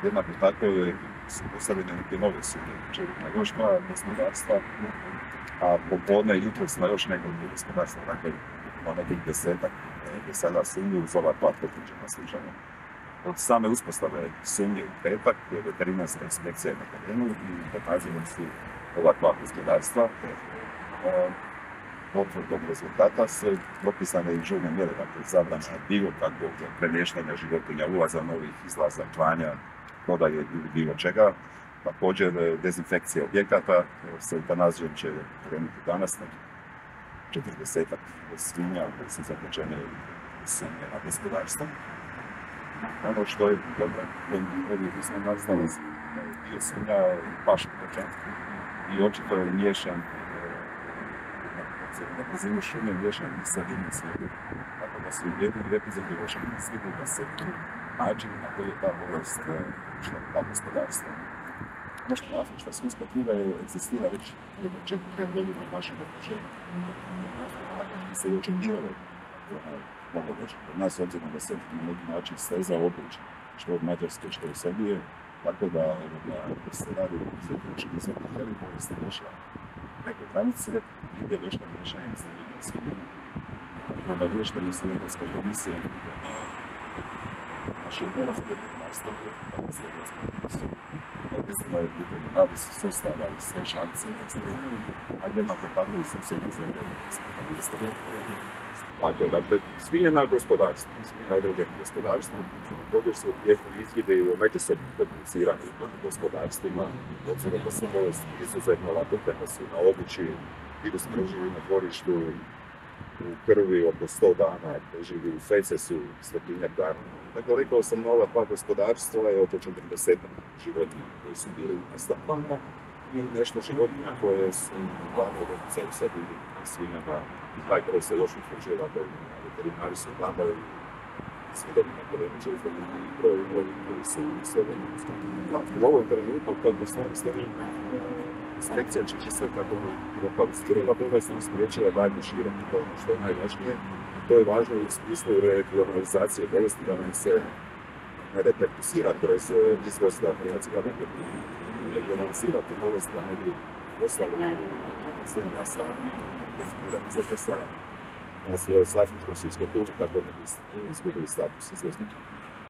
jednako tako su postavljene neke nove sumnje, na još nova gospodarstva, a popodne i jutro na još nekoliko gospodarstva, dakle, ima nekih desetak je sada sumnje uz ova dva potvrđena slučaja. Od same uspostave sumnje u petak je veterinarska inspekcija na terenu i pokazali su ova dva gospodarstva. Potvrdom rezultata su propisane i žurne mjere, dakle zabrana bilo kakvog premještanja životinja, ulaza novih, izlaza, klanja, prodaje ili bilo čega. Također dezinfekcija objekata, sa eutanazijom će krenuti danas, 40-ak svinja koje su zatečene sumnje na gospodarstvo. Ono što je dobro, ovdje smo naznali, dio svinja baš povećan i očito je miješan na razinu šume miješan sa divnim svijetom. Tako da su jedini epizodi lošeg svijetu da se način na koji je ta bolest ušla u ta gospodarstva. Nešto važno što svinjska kuga egzistira već 4-5 godina u našem okruženju. Se je očekivalo mogu reći kod nas, obzirom da se na neki način steza oblič, što od Mađarske, što od Srbije, tako da se radi o uzeti izvrti heli bolesti došla preko granice, gdje je došla rješenje sa ljudima svinjima. Onda vještanje sa Europska komisija naše upravo veterinarstvo, tako se Europska komisija. Mislim je pitanje, radi se sustava i sve šanse, a jednako tako i sam se izgleda dakle, svinjena gospodarstva, svinjena druge gospodarstva, ovdje su lijepi izvide i o međusobnim komuniciranim gospodarstvima, obzirom da su bolesti izuzetno lakute, da su na obući, virus preživi na dvorištu, u krvi oko 100 dana, preživi u fecesu, 100-tinjak dana. Dakle, rekao sam, ova dva gospodarstva je oko 40 životinja koji su bili u nastavljama i nešto životinja koje su uglavnom od censa bili svinjama. Taj kraj se još utvrđuje, dakle, veterinari su gledali svijedom na koleniče izgledali i broj ljudi koji su svijedom. U ovom trenutku, kad postoje stavljena, inspekcija će se kako lokalizirala bolest i spriječila daljnje širenje, to je ono što je najvažnije. To je važno u smislu regionalizacije bolesti, da nam se ne reperkusira kroz izvoz da Hrvatska regionalizirati bolest, da ne bi ostalo zemlja sa definiranim za te strane. Nas je slavni kroz svjetsko tuđe, tako da bi izgubili status izvoznika.